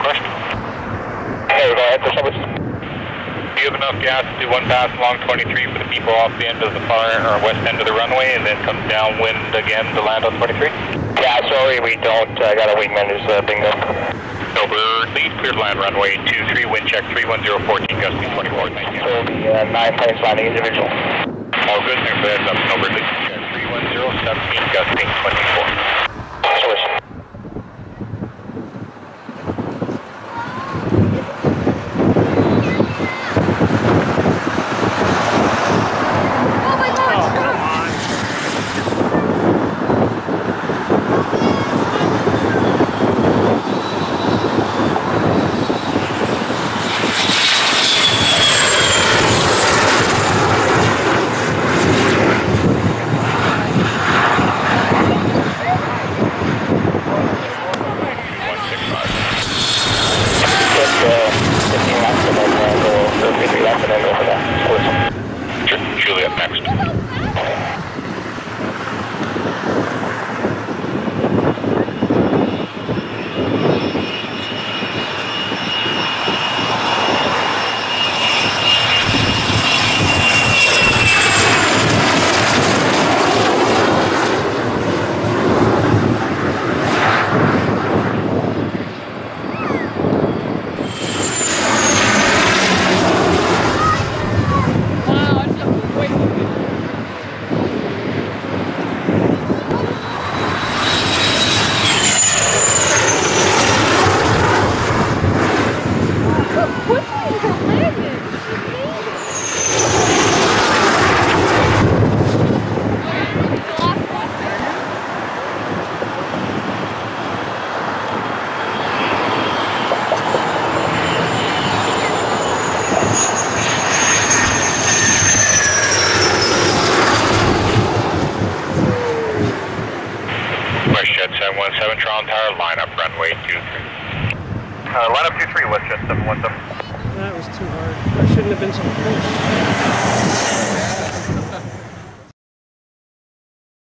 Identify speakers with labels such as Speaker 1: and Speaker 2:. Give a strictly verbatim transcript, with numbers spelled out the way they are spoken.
Speaker 1: question.
Speaker 2: Hey, go ahead, Snowbirds.
Speaker 1: Do you have enough gas to do one pass along twenty-three for the people off the end of the far or west end of the runway and then come downwind again to land on twenty-three?
Speaker 2: Yeah, sorry, we don't. I got a wingman who's uh, binged up.
Speaker 1: Snowbird, lead clear to land runway two three, wind check three one zero fourteen, gusting twenty-four, thank you.
Speaker 2: So the uh, nine planes landing individual.
Speaker 1: All good, thanks for the heads up, Snowbird, lead check three one zero seventeen, gusting twenty-four.
Speaker 2: Switch.
Speaker 1: Juliet next. seven one seven, Toronto Tower, line up runway two three. Uh, line up two three, WestJet seven one seven.
Speaker 3: That was too hard. I shouldn't have been so close.